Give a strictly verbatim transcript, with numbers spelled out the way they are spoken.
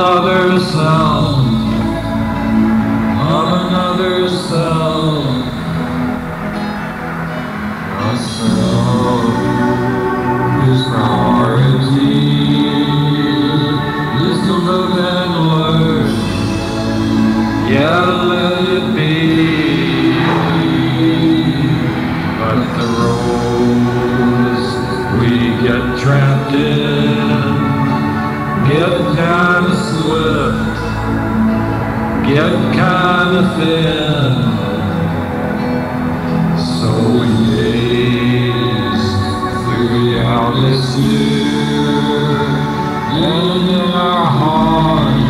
another sound, of another sound, a sound whose priority is to live and learn. Yeah, let it be. But the roads we get trapped in get kinda swift, get kinda thin. So we gaze through the outlet sphere, and in our hearts